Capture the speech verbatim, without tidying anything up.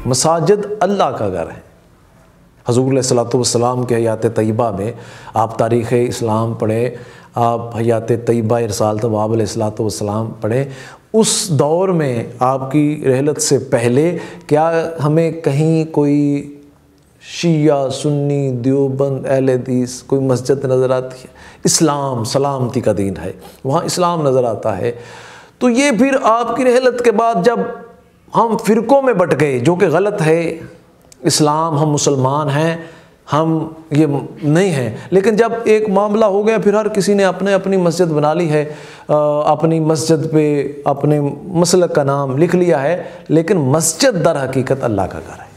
मसाजिद अल्लाह का घर है। हुज़ूर अलैहिस्सलातु वस्सलाम के हयात तय्यबा में आप तारीख़ इस्लाम पढ़ें, आप हयात तय्यबा इरसाल तवाब अलैहिस्सलातु वस्सलाम पढ़ें, उस दौर में आपकी रहलत से पहले क्या हमें कहीं कोई शिया, सुन्नी, देवबंद, अहले हदीस कोई मस्जिद नज़र आती है? इस्लाम सलामती का दीन है, वहाँ इस्लाम नज़र आता है। तो ये फिर आपकी रहलत के बाद जब हम फ़िरक़ों में बट गए, जो कि गलत है, इस्लाम हम मुसलमान हैं, हम ये नहीं हैं, लेकिन जब एक मामला हो गया फिर हर किसी ने अपने अपनी मस्जिद बना ली है, अपनी मस्जिद पे अपने मसलक का नाम लिख लिया है, लेकिन मस्जिद दर हकीकत अल्लाह का घर है।